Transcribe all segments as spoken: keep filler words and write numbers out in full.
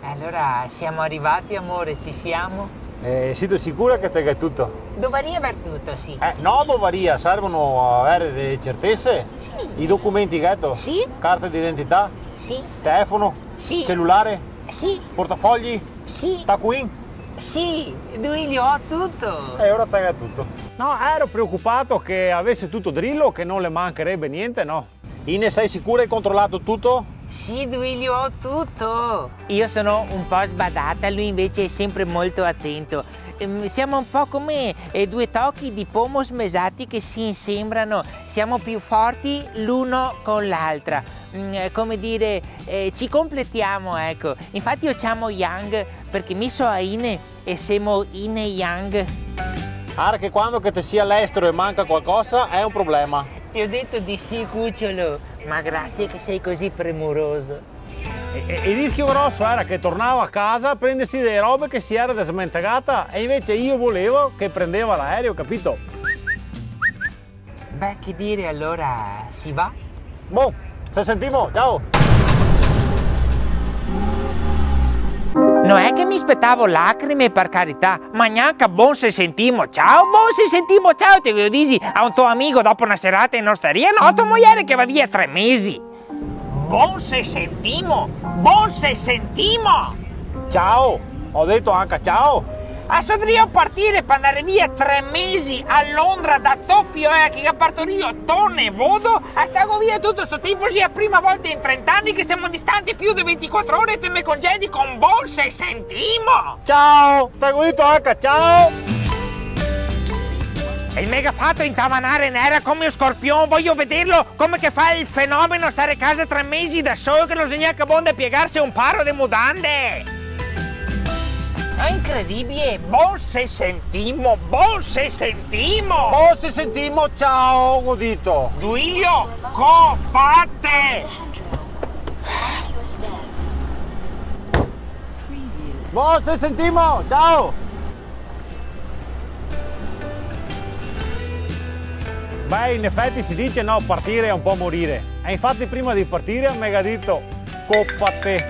Allora, siamo arrivati, amore, ci siamo? Eh, siete sicura che tenga tutto? Dovrebbe aver tutto, sì. Eh, no, Bavaria, servono avere delle certezze? Sì. I documenti, gatto? Sì. Carta d'identità? Sì. Telefono? Sì. Cellulare? Sì. Portafogli? Sì. Taccuin? Sì, Duilio, ho tutto. E ora tenga tutto. No, ero preoccupato che avesse tutto drillo, che non le mancherebbe niente, no? Ine, sei sicura? Hai controllato tutto? Sì, Duilio, ho tutto. Io sono un po' sbadata, lui invece è sempre molto attento. Ehm, Siamo un po' come eh, due tocchi di pomo smesati che si insembrano. Siamo più forti l'uno con l'altra. Mm, eh, come dire, eh, ci completiamo, ecco. Infatti io chiamo Yang perché mi so a Ine e siamo Ine Yang. Guarda che quando che ti sia all'estero e manca qualcosa è un problema. Ti ho detto di sì, cucciolo, ma grazie che sei così premuroso. E, e, il rischio grosso era che tornava a casa a prendersi delle robe che si era smentagata e invece io volevo che prendeva l'aereo, capito? Beh, che dire, allora si va? Boh, ci sentiamo, ciao! Non è che mi aspettavo lacrime, per carità, ma neanche buon se sentimo, ciao, buon se sentimo, ciao, te lo dici a un tuo amico dopo una serata in osteria, no, tua moglie che va via tre mesi. Buon se sentimo, buon se sentimo. Ciao! Ho detto anche ciao! Adesso devo partire per andare via tre mesi a Londra da Toffio e che partorio tonne vodo e stavo via tutto sto tempo, sia la prima volta in trent'anni che stiamo distanti più di ventiquattro ore e te mi congedi con buon se sentimo! Ciao! Ti ho detto anche ciao! E il mega fatto in tavanare nera come un scorpione, voglio vederlo come che fa il fenomeno stare a casa tre mesi da solo che non sa neanche bonde piegarsi un paro di mutande! È incredibile, buon se sentimo, buon se sentimo! Oh, se sentimo, ciao, godito! Duilio, copatte! Boh, se sentimo, ciao! Beh, in effetti si dice no, partire è un po' morire. E infatti prima di partire mi ha detto coppate.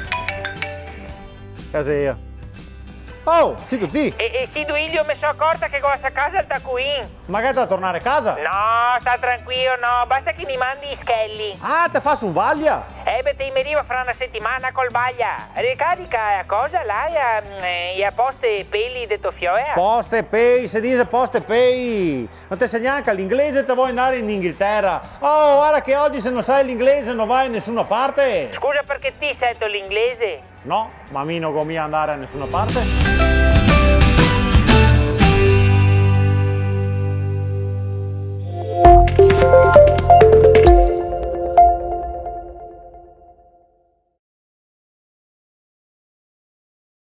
Caseia. Oh, sei tu ti? E, e sì, Duilio, mi sono accorta che cosa a casa il taccuin. Magari da tornare a casa? No, sta tranquillo, no, basta che mi mandi i schelli. Ah, te fai un vaglia? Eh, beh, ti mi arriva fra una settimana col baglia. Ricarica a cosa là, e a poste peli de Tofioe? Poste pay, si dice poste pay. Non ti sai neanche l'inglese, te vuoi andare in Inghilterra. Oh, guarda che oggi se non sai l'inglese non vai a nessuna parte. Scusa, perché ti sento l'inglese? No, ma a me non conviene andare a nessuna parte.